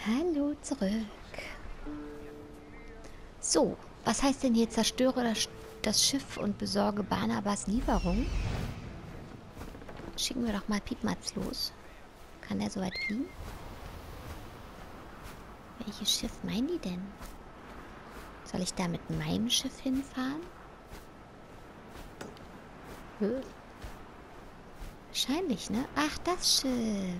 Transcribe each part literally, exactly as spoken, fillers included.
Hallo zurück. So, was heißt denn hier zerstöre das, das Schiff und besorge Barnabas Lieferung? Schicken wir doch mal Piepmatz los. Kann er so weit fliegen? Welches Schiff meinen die denn? Soll ich da mit meinem Schiff hinfahren? Hö? Wahrscheinlich, ne? Ach, das Schiff.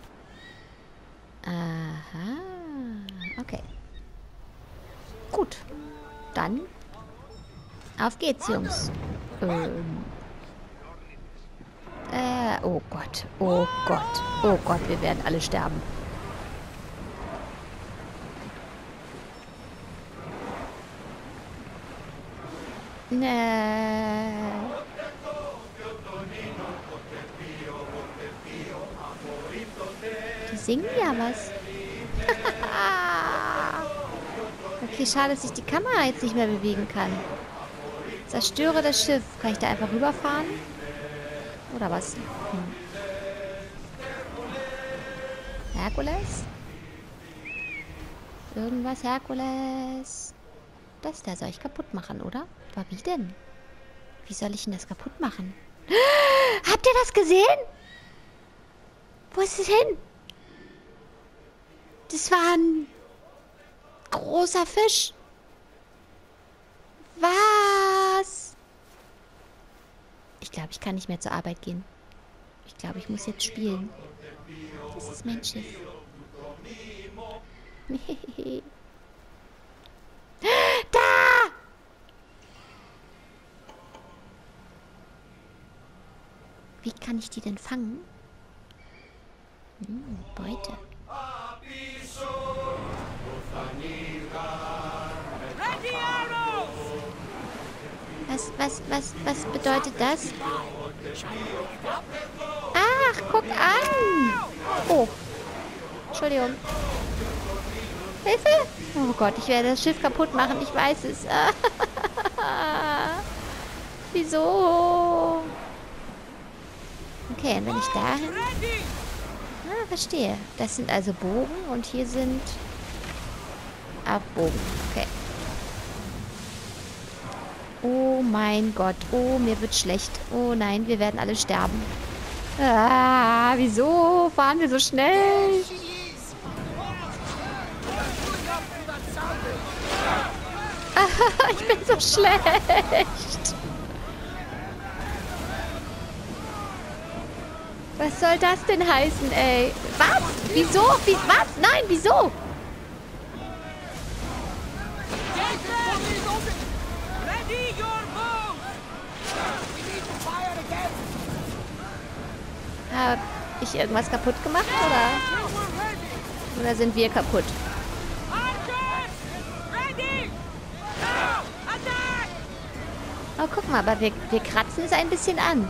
Aha. Okay. Gut. Dann auf geht's, Jungs. Ähm. Äh, oh Gott. Oh Gott. Oh Gott, wir werden alle sterben. Nee. Die singen ja was. Okay, schade, dass ich die Kamera jetzt nicht mehr bewegen kann. Zerstöre das Schiff. Kann ich da einfach rüberfahren? Oder was? Hm. Herkules? Irgendwas, Herkules? Das da soll ich kaputt machen, oder? Aber wie denn? Wie soll ich denn das kaputt machen? Habt ihr das gesehen? Wo ist es hin? Das war ein großer Fisch. Was? Ich glaube, ich kann nicht mehr zur Arbeit gehen. Ich glaube, ich muss jetzt spielen. Das ist mein Schiff. Da! Wie kann ich die denn fangen? Hm, Beute. Was, was, was, was bedeutet das? Ach, guck an! Oh. Entschuldigung. Hilfe! Oh Gott, ich werde das Schiff kaputt machen. Ich weiß es. Wieso? Okay, und wenn ich dahin... Ah, verstehe. Das sind also Bogen und hier sind auch Bogen. Okay. Oh mein Gott. Oh, mir wird schlecht. Oh nein, wir werden alle sterben. Ah, wieso fahren wir so schnell? Ah, ich bin so schlecht. Was soll das denn heißen, ey? Was? Wieso? Wie, was? Nein, wieso? Hab ich irgendwas kaputt gemacht, oder? Oder sind wir kaputt? Oh, guck mal, aber wir, wir kratzen es ein bisschen an.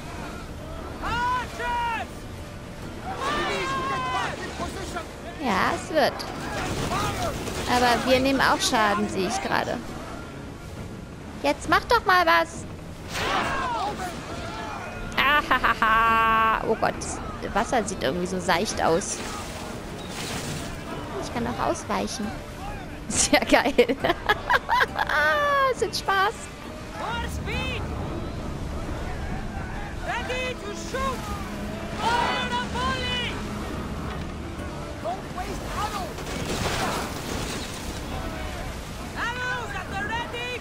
Ja, es wird. Aber wir nehmen auch Schaden, sehe ich gerade. Jetzt mach doch mal was. Ahahaha. Oh Gott, das Wasser sieht irgendwie so seicht aus. Ich kann auch ausweichen. Sehr geil. Es hat Spaß. Ready to shoot! Fire the volley! Don't waste ammo! Arrows at the ready!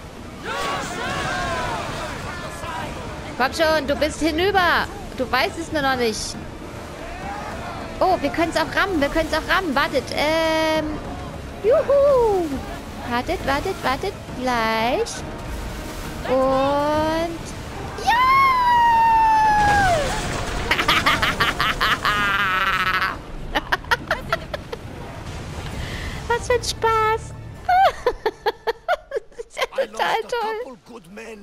Komm schon, du bist hinüber! Du weißt es nur noch nicht. Oh, wir können es auch rammen, wir können es auch rammen. Wartet, ähm... Juhu! Wartet, wartet, wartet. Gleich. Und... Ja! Was für ein Spaß. Das ist ja total toll.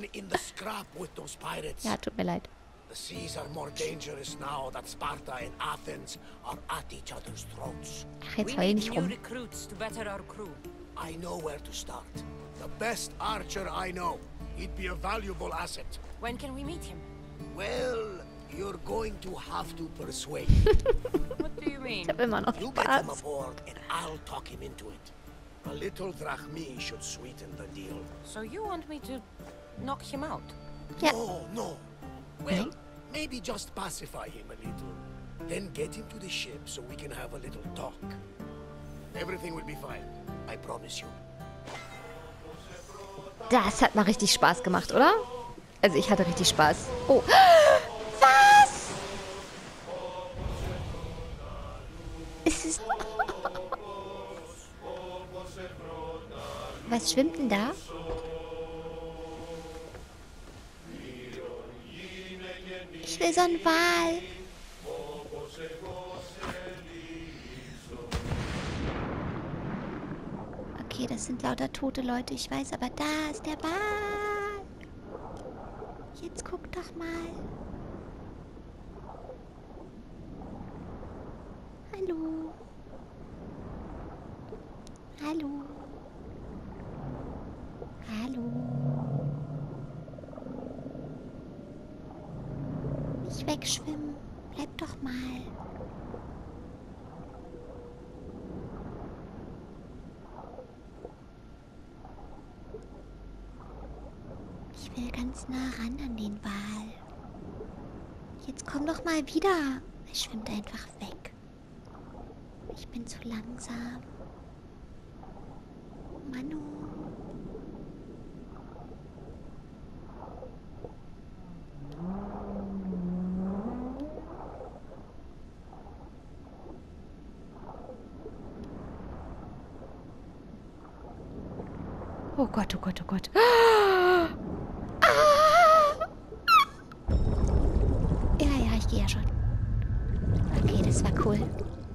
Ja, tut mir leid. The seas are more dangerous now that Sparta and Athens are at each other's throats. Ach, jetzt heul nicht rum. Recruits to better our crew. I know where to start. The best archer I know. He'd be a valuable asset. When can we meet him? Well, You're going to have to persuade him. What do you mean? Ich habe immer noch You get him Spaß. aboard and I'll talk him into it. A little drachmi should sweeten the deal. So you want me to knock him out? Ja. No, no. Well, maybe just pacify him a little. Then get him to the ship so we can have a little talk. Everything will be fine. I promise you. Das hat mal richtig Spaß gemacht, oder? Also ich hatte richtig Spaß. Oh. Was? Ist es... Was schwimmt denn da? Ich will so einen Wal. Okay, das sind lauter tote Leute, ich weiß, aber da ist der Wal. Jetzt guck doch mal. Hallo. Hallo. Hallo. Nicht wegschwimmen. Bleib doch mal. Ich will ganz nah ran an den Wal. Jetzt komm doch mal wieder. Er schwimmt einfach weg. Ich bin zu langsam. Manu. Oh Gott, oh Gott, oh Gott. Ah! Ja, ja, ich gehe ja schon. Okay, das war cool.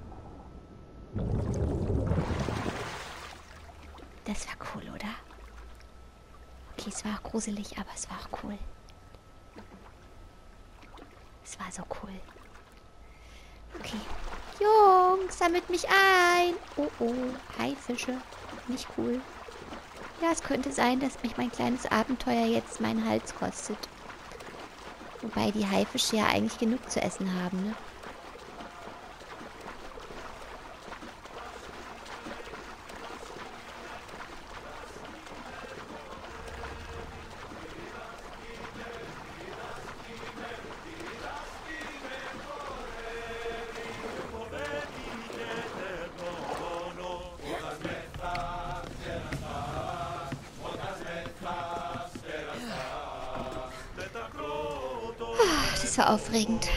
Das war cool, oder? Okay, es war auch gruselig, aber es war auch cool. Es war so cool. Okay. Jungs, sammelt mich ein. Oh, oh. Haifische. Nicht cool. Ja, es könnte sein, dass mich mein kleines Abenteuer jetzt meinen Hals kostet. Wobei die Haifische ja eigentlich genug zu essen haben, ne? Das war aufregend.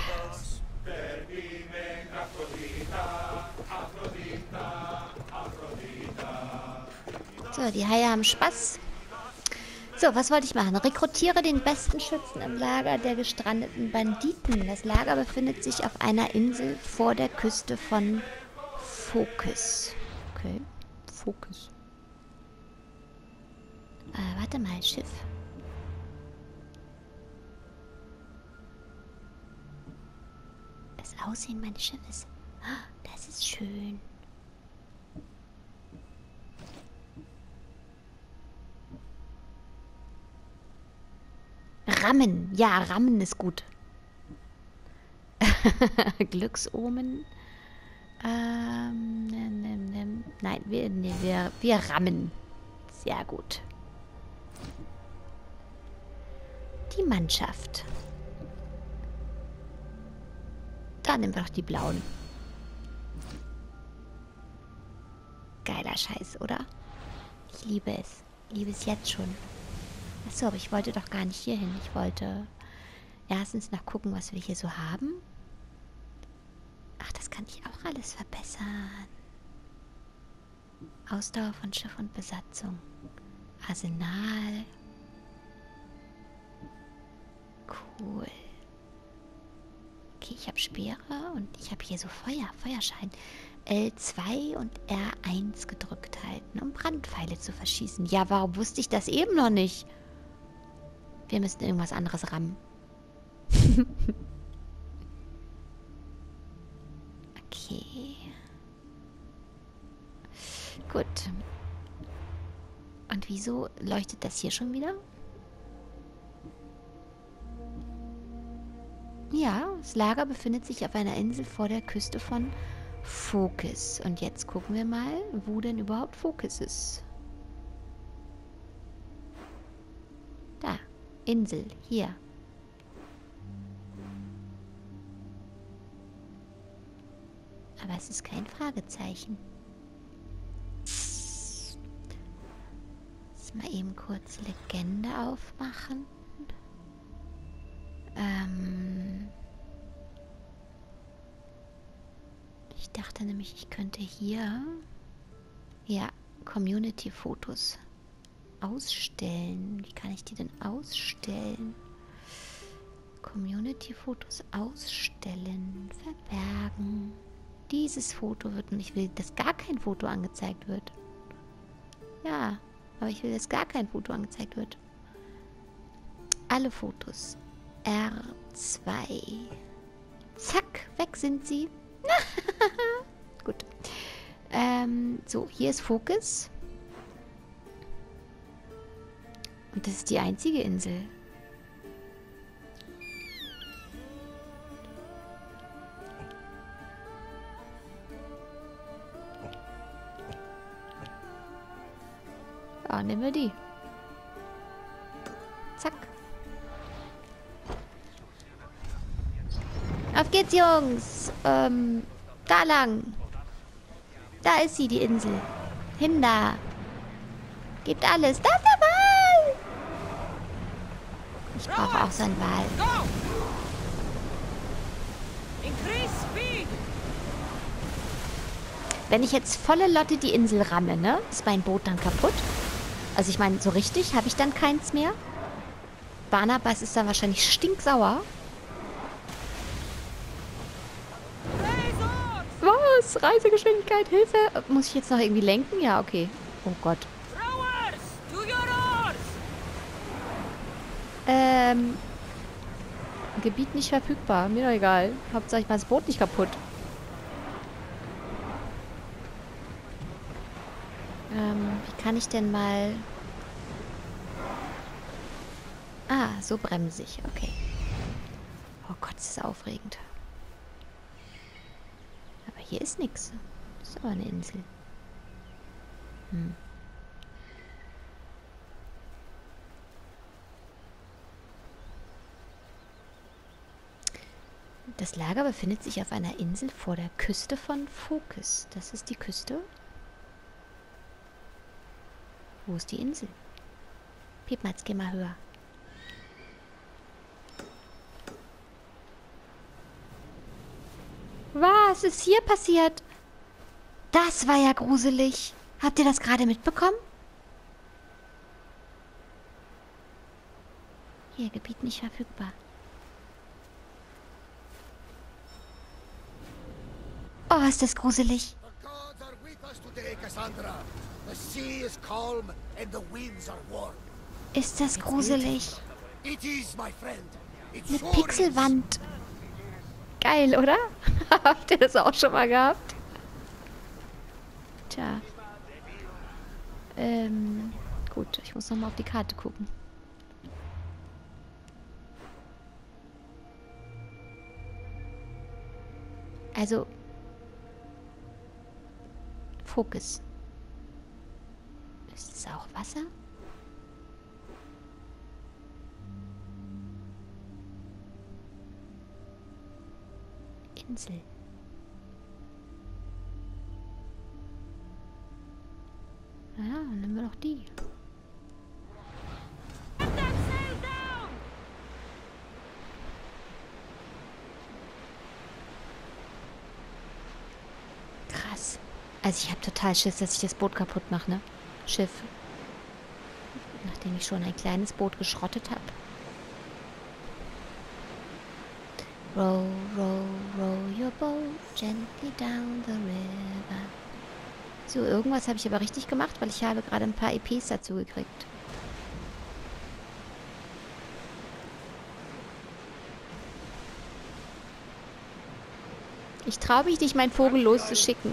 So, die Haie haben Spaß. So, was wollte ich machen? Rekrutiere den besten Schützen im Lager der gestrandeten Banditen. Das Lager befindet sich auf einer Insel vor der Küste von Phokis. Okay, Phokis. Äh, warte mal, Schiff. Das Aussehen meines Schiffes. Das ist schön. Rammen. Ja, Rammen ist gut. Glücksomen. Ähm, ne, ne, ne. Nein, wir, ne, wir, wir rammen. Sehr gut. Die Mannschaft. Da nehmen wir doch die blauen. Geiler Scheiß, oder? Ich liebe es. Ich liebe es jetzt schon. Achso, aber ich wollte doch gar nicht hier hin. Ich wollte erstens noch gucken, was wir hier so haben. Ach, das kann ich auch alles verbessern. Ausdauer von Schiff und Besatzung. Arsenal. Cool. Okay, ich habe Speere und ich habe hier so Feuer, Feuerschein. L zwei und R eins gedrückt halten, um Brandpfeile zu verschießen. Ja, warum wusste ich das eben noch nicht? Wir müssen irgendwas anderes rammen. Okay. Gut. Und wieso leuchtet das hier schon wieder? Ja, das Lager befindet sich auf einer Insel vor der Küste von Focus. Und jetzt gucken wir mal, wo denn überhaupt Focus ist. Da, Insel, hier. Aber es ist kein Fragezeichen. Jetzt mal eben kurz Legende aufmachen. Ähm ich dachte nämlich, ich könnte hier ja Community-Fotos ausstellen. Wie kann ich die denn ausstellen? Community-Fotos ausstellen, verbergen. Dieses Foto wird, und ich will, dass gar kein Foto angezeigt wird. Ja, aber ich will, dass gar kein Foto angezeigt wird. Alle Fotos. R zwei. Zack, weg sind sie. Gut. Ähm, so, hier ist Focus. Und das ist die einzige Insel. Ja, nehmen wir die. Zack. Auf geht's, Jungs. Ähm, da lang. Da ist sie, die Insel. Hin da. Gebt alles. Da ist der Wal. Ich brauche auch so einen Wal. Wenn ich jetzt volle Lotte die Insel ramme, ne? Ist mein Boot dann kaputt? Also ich meine, so richtig habe ich dann keins mehr. Barnabas ist dann wahrscheinlich stinksauer. Was? Reisegeschwindigkeit, Hilfe. Muss ich jetzt noch irgendwie lenken? Ja, okay. Oh Gott. Ähm. Gebiet nicht verfügbar. Mir doch egal. Hauptsache ich mache das Boot nicht kaputt. Ähm, wie kann ich denn mal... Ah, so bremse ich. Okay. Oh Gott, das ist aufregend. Aber hier ist nichts. Das ist aber eine Insel. Hm. Das Lager befindet sich auf einer Insel vor der Küste von Focus. Das ist die Küste. Wo ist die Insel? Piepmatz, geh mal höher. Was ist hier passiert? Das war ja gruselig. Habt ihr das gerade mitbekommen? Hier, Gebiet nicht verfügbar. Oh, ist das gruselig. The gods are with us today, Cassandra. The sea is calm and the winds are warm. Ist das gruselig. It is, my friend. It Eine sure Pixelwand. Geil, oder? Habt ihr das auch schon mal gehabt? Tja. Ähm, gut, ich muss nochmal auf die Karte gucken. Also, Fokus. Ist es auch Wasser? Insel. Ja, dann nehmen wir doch die. Krass. Also ich habe total Schiss, dass ich das Boot kaputt mache, ne? Schiff. Nachdem ich schon ein kleines Boot geschrottet habe. Row, row, row your boat gently down the river. So, irgendwas habe ich aber richtig gemacht, weil ich habe gerade ein paar E Ps dazu gekriegt. Ich traue mich nicht, meinen Vogel loszuschicken.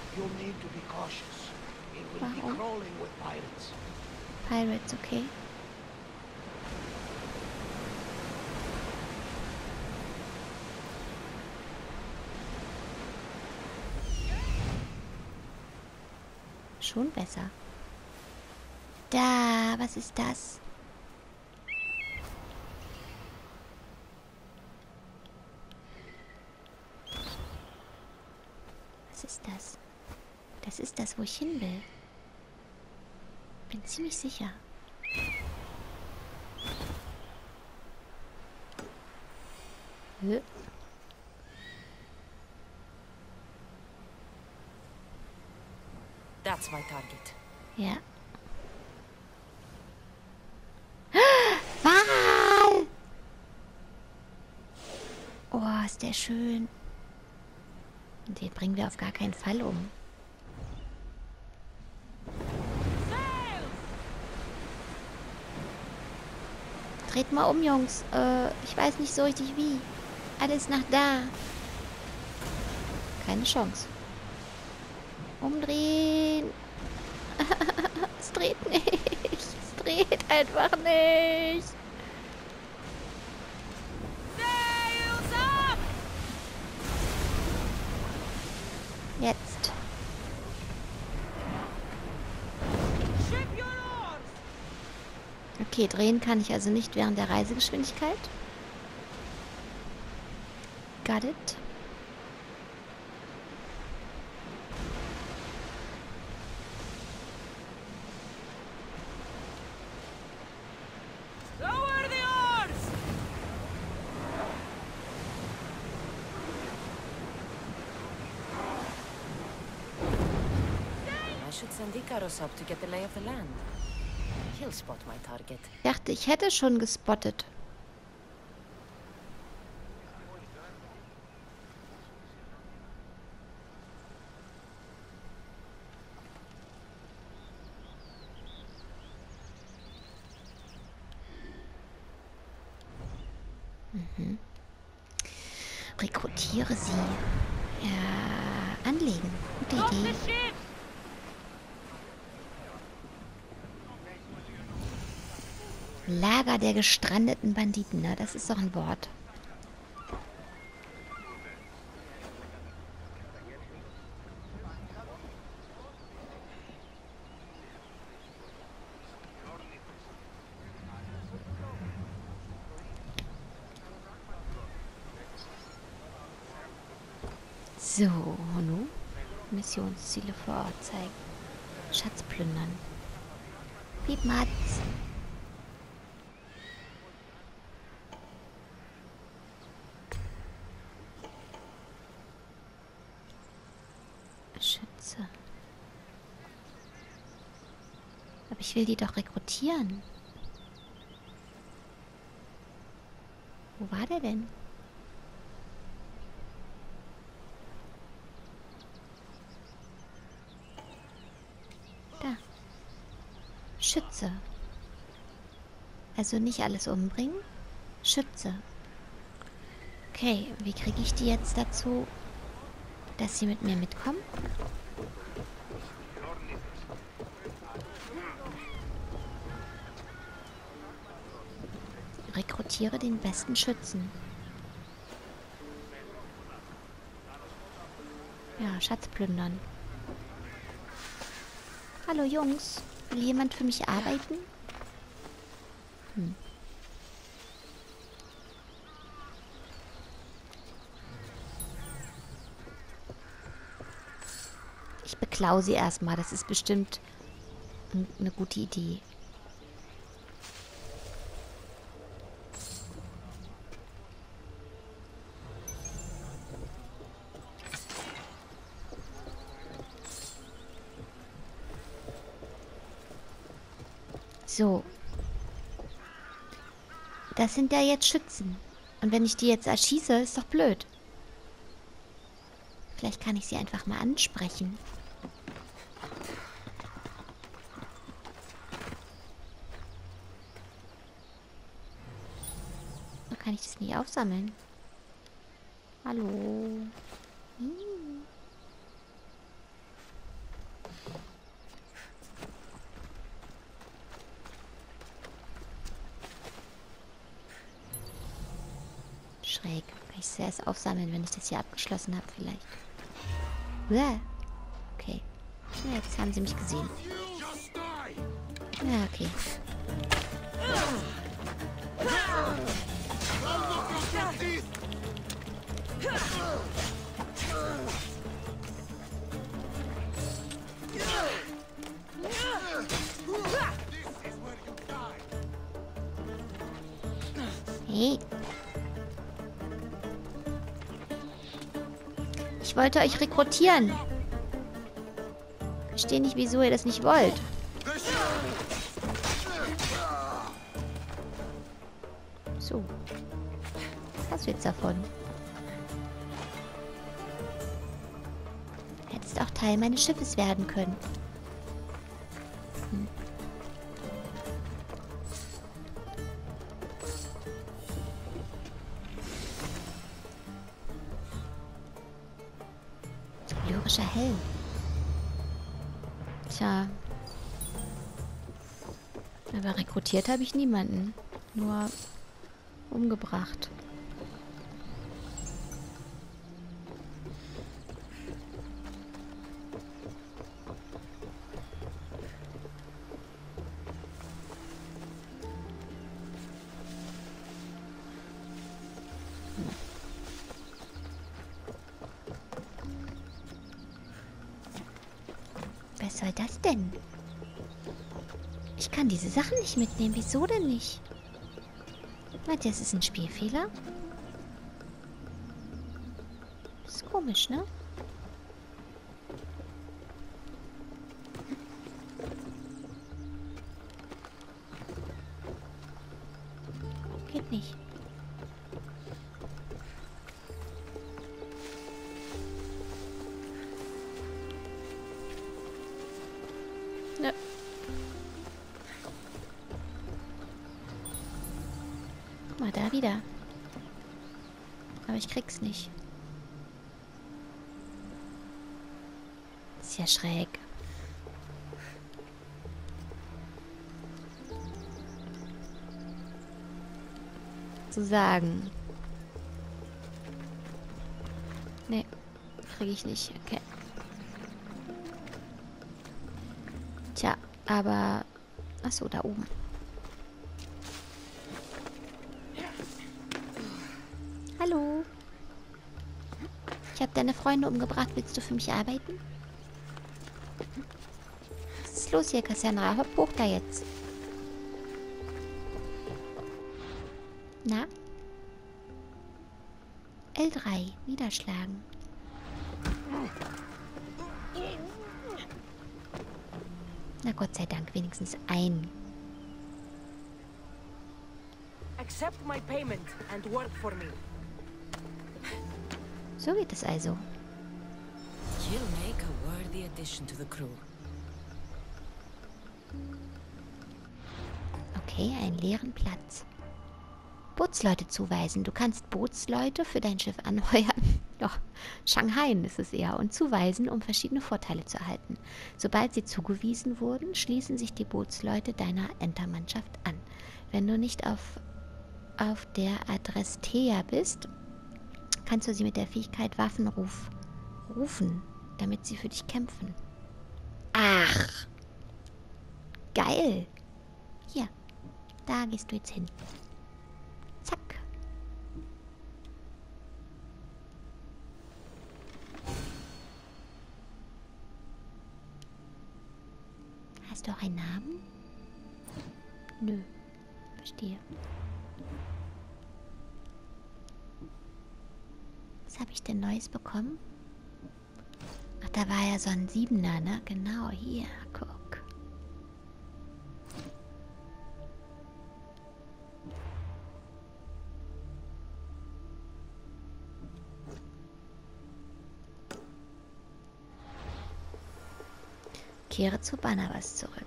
Warum? Pirates, okay. Schon besser. Da, was ist das? Was ist das? Das ist das, wo ich hin will. Bin ziemlich sicher. Hä? That's my target. Ja. Wal! Oh, ist der schön. Und den bringen wir auf gar keinen Fall um. Dreht mal um, Jungs. Äh, ich weiß nicht so richtig wie. Alles nach da. Keine Chance. Umdrehen. Es dreht nicht. Es dreht einfach nicht. Jetzt. Okay, drehen kann ich also nicht während der Reisegeschwindigkeit. Got it. Lower the oars! I should send Ikaros up to get the lay of the land. He'll spot my target. Ich dachte, ich hätte schon gespottet. Mhm. Rekrutiere sie. Ja, anlegen. Gute Idee. Lager der gestrandeten Banditen, ne? Das ist doch ein Wort. So, nun. Missionsziele vor Ort zeigen. Schatz plündern. Piep Matz. Schütze. Aber ich will die doch rekrutieren. Wo war der denn? Da. Schütze. Also nicht alles umbringen. Schütze. Okay, wie kriege ich die jetzt dazu, dass sie mit mir mitkommen? Rekrutiere den besten Schützen. Ja, Schatz plündern. Hallo Jungs, will jemand für mich arbeiten? Hm. Ich beklau sie erstmal. Das ist bestimmt eine gute Idee. So. Das sind ja jetzt Schützen. Und wenn ich die jetzt erschieße, ist doch blöd. Vielleicht kann ich sie einfach mal ansprechen. So kann ich das nicht aufsammeln. Hallo. Hm. Schräg. Kann ich es erst aufsammeln, wenn ich das hier abgeschlossen habe, vielleicht. Uah. Okay. Ja, jetzt haben sie mich gesehen. Ja, okay. Hey. Ich wollte euch rekrutieren. Ich verstehe nicht, wieso ihr das nicht wollt. So. Was hast du jetzt davon? Hättest auch Teil meines Schiffes werden können. Hm. Lyrischer Helm. Tja. Aber rekrutiert habe ich niemanden. Nur umgebracht. Was soll das denn? Ich kann diese Sachen nicht mitnehmen. Wieso denn nicht? Meint ihr, es ist ein Spielfehler? Das ist komisch, ne? Geht nicht. Ne. Guck mal, da wieder. Aber ich krieg's nicht. Ist ja schräg. Zu sagen. Nee, krieg ich nicht. Okay. Tja, aber... Achso, da oben. Hallo. Ich habe deine Freunde umgebracht. Willst du für mich arbeiten? Was ist los hier, Cassandra? Hopp hoch da jetzt. Na? L drei. Niederschlagen. Na Gott sei Dank, wenigstens ein. Accept my payment and work for me. So geht es also. You'll make a worthy addition to the crew. Okay, einen leeren Platz. Bootsleute zuweisen. Du kannst Bootsleute für dein Schiff anheuern. Doch, Shanghai ist es eher. Und zuweisen, um verschiedene Vorteile zu erhalten. Sobald sie zugewiesen wurden, schließen sich die Bootsleute deiner Entermannschaft an. Wenn du nicht auf, auf der Adrestea bist, kannst du sie mit der Fähigkeit Waffenruf rufen, damit sie für dich kämpfen. Ach! Geil! Hier, da gehst du jetzt hin. Zack. Hast du auch einen Namen? Nö. Verstehe. Was habe ich denn Neues bekommen? Ach, da war ja so ein Siebener, ne? Genau, hier, guck. Kehre zu Barnabas zurück.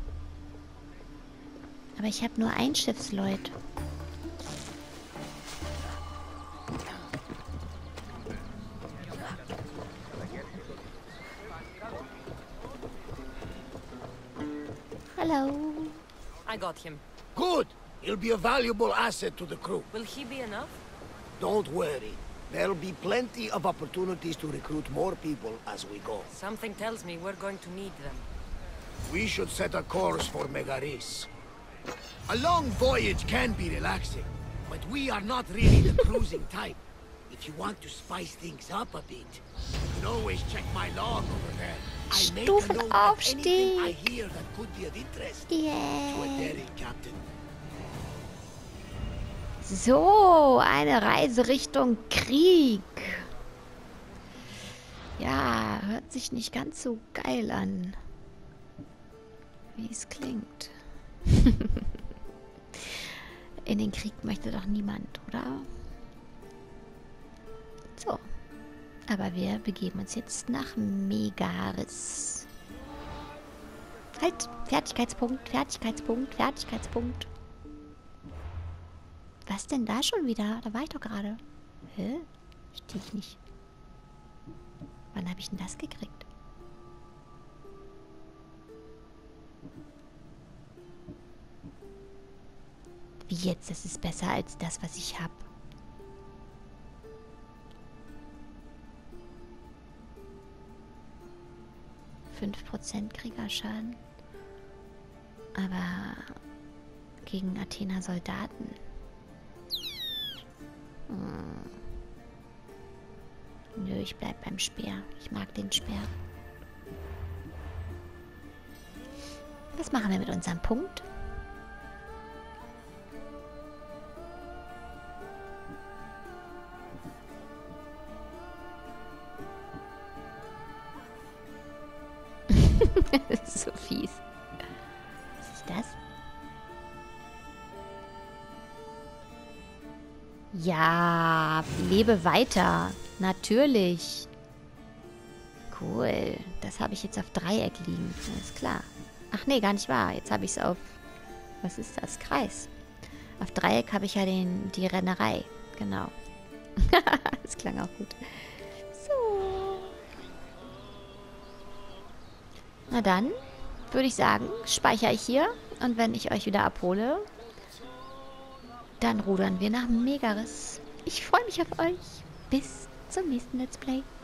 Aber ich habe nur ein Schiffsleut. Hello. I got him. Good! He'll be a valuable asset to the crew. Will he be enough? Don't worry. There'll be plenty of opportunities to recruit more people as we go. Something tells me we're going to need them. We should set a course for Megaris. A long voyage can be relaxing, but we are not really the cruising type. If you want to spice things up a bit, you can always check my log over there. I make a note of anything I hear that could be of interest to a daring captain. So, eine Reise Richtung Krieg. Ja, hört sich nicht ganz so geil an, wie es klingt. In den Krieg möchte doch niemand, oder? So. Aber wir begeben uns jetzt nach Megaris. Halt! Fertigkeitspunkt, Fertigkeitspunkt, Fertigkeitspunkt. Was denn da schon wieder? Da war ich doch gerade. Hä? Verstehe ich nicht. Wann habe ich denn das gekriegt? Wie jetzt? Das ist besser als das, was ich habe. fünf Prozent Kriegerschaden. Aber gegen Athener Soldaten. Hm. Nö, ich bleib beim Speer. Ich mag den Speer. Was machen wir mit unserem Punkt? Das ist so fies. Was ist das? Ja, lebe weiter. Natürlich. Cool. Das habe ich jetzt auf Dreieck liegen. Alles klar. Ach nee, gar nicht wahr. Jetzt habe ich es auf... Was ist das? Kreis. Auf Dreieck habe ich ja den, die Rennerei. Genau. Das klang auch gut. So. Na dann, würde ich sagen, speichere ich hier. Und wenn ich euch wieder abhole, dann rudern wir nach Megaris. Ich freue mich auf euch. Bis zum nächsten Let's Play.